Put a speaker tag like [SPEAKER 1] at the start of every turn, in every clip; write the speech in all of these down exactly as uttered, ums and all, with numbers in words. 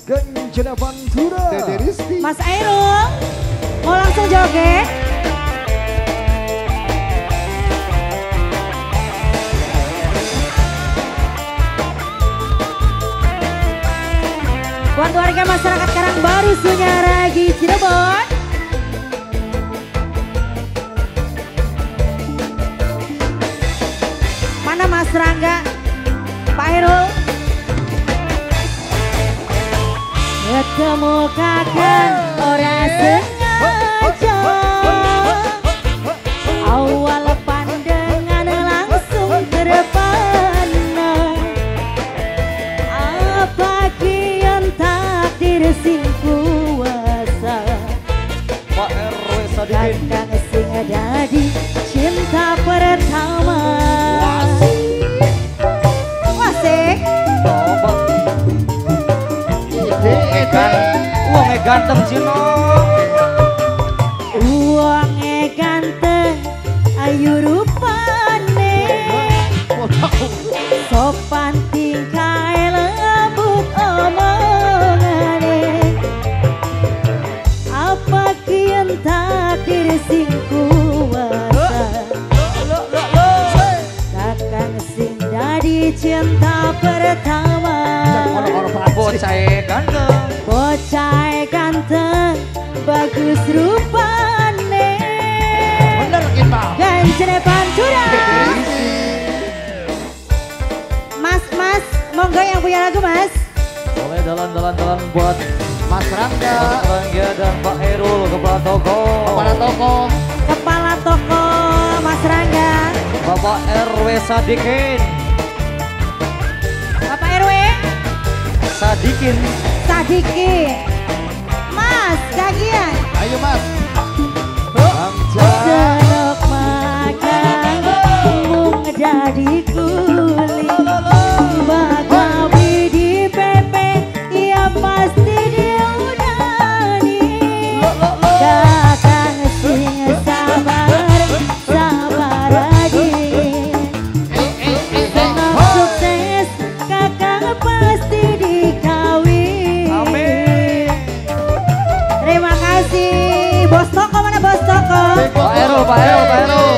[SPEAKER 1] Ganjana Pantura. Dede Risti.
[SPEAKER 2] Mas Airul mau langsung joget. Buat warga masyarakat Karangbaru, Sunyaragi, Cirebon. Mana Mas Rangga, Pak Airul? Ketemu kakak orang sengaja, awal pandangan langsung terpana. Apa kian takdir sing kuasa,
[SPEAKER 1] Pak R W Sadikin.
[SPEAKER 2] kakang sing dadi cinta pertama. Wasik.
[SPEAKER 1] Uangnya ganteng Cino.
[SPEAKER 2] Uangnya ganteng, ayu rupane, sopan tingkah lembut omongane. Apa kian takdir sing kuasa, kakang sing dadi cinta pertama.
[SPEAKER 1] Bocah ganteng,
[SPEAKER 2] Bocah ganteng, bagus rupane.
[SPEAKER 1] bener kita.
[SPEAKER 2] Ganjene Pantura. Mas, mas, monggo yang punya lagu mas.
[SPEAKER 1] Boleh dalan-dalan-dalan buat
[SPEAKER 3] Mas Rangga,
[SPEAKER 1] Mas Rangga dan Pak Herul, kepala toko.
[SPEAKER 3] kepala toko.
[SPEAKER 2] Kepala toko Mas Rangga.
[SPEAKER 1] Bapak R W Sadikin.
[SPEAKER 2] Bapak R W
[SPEAKER 1] Sadikin.
[SPEAKER 2] Sadiki. Mas, kagian.
[SPEAKER 3] Ayo Mas.
[SPEAKER 2] Senok makan, mung dadi kuli. Bakawi di pepe, ya pasti diudani. Kakang sing sabar, sabar aja. Senok sukses, kakang pasti dikawin.
[SPEAKER 1] Amin.
[SPEAKER 2] Terima kasih. Bos toko mana bos toko?
[SPEAKER 1] Pak Herul, Pak Herul, Pak Herul.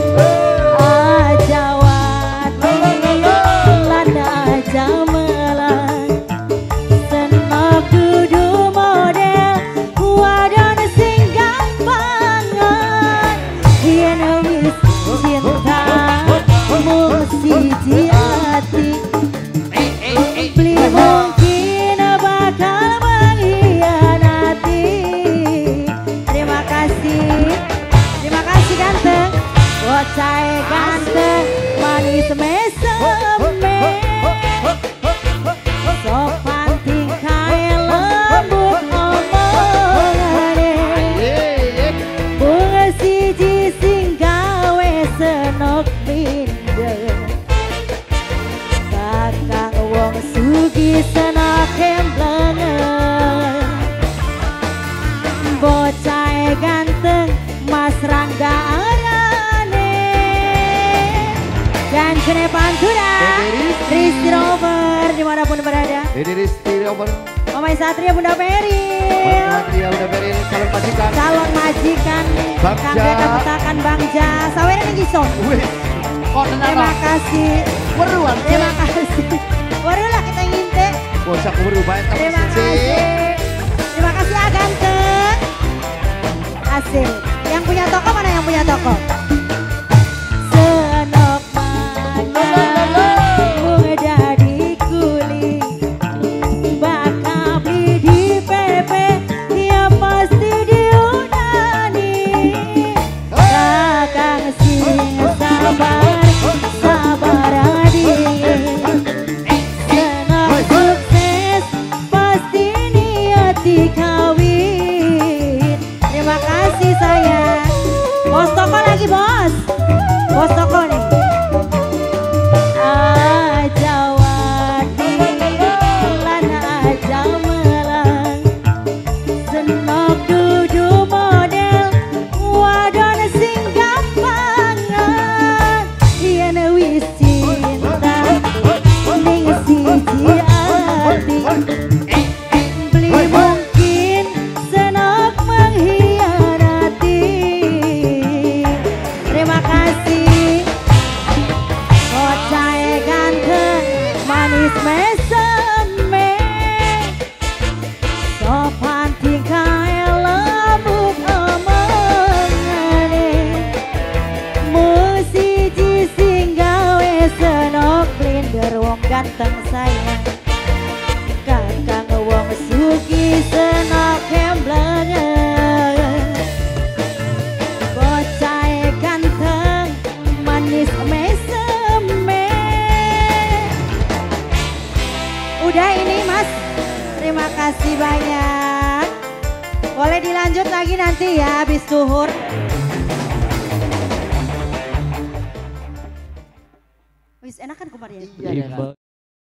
[SPEAKER 2] Ajawati landa jamelan, senok dudu model wadon sing gampangan. Yen wis cinta mung siji ati, beli mungkin bakal mengkhianati. Terima kasih, terima kasih ganteng, bocah ganteng, manis meseme, sopan tingkah lembut omongane, bunga siji sing gawe senok minder, kakang wong sugih senok kemplengen. Bocah ganteng, Mas Rangga arane. Ganjene Pantura, Risti Rover dimanapun berada.
[SPEAKER 3] Dede Risti Rover.
[SPEAKER 2] Mamai Satria, Bunda Peril,
[SPEAKER 3] Satria udah beri calon majikan.
[SPEAKER 2] calon majikan,
[SPEAKER 3] Bagja.
[SPEAKER 2] Kang Gada Petakan Bangja, Saweran yang Gison.
[SPEAKER 3] Wih, kok
[SPEAKER 2] Terima kasih,
[SPEAKER 3] Weruan.
[SPEAKER 2] terima kasih. Baru lah kita nginte.
[SPEAKER 3] Bocah keburu baik.
[SPEAKER 2] Terima kasih, terima kasih ya ganteng. Asik. Yang punya toko mana yang punya toko? Senok makan, mung dadi kuli. Bakal beli di pepe, ya pasti diudani. Kakang sing sabar, sabar adi. Senok sukses, pasti niat dikawin. Terima kasih sayang. Bos toko lagi bos. meseme sopan tingkah lembut omongane musiji sing gawe senok blinder wong ganteng sayang kakang wong sugi senok kemblengan bocah ganteng manis meseme. Udah ini Mas, terima kasih banyak. Boleh dilanjut lagi nanti ya habis zuhur. Wis enakan kemarin.
[SPEAKER 3] Iya, Dera.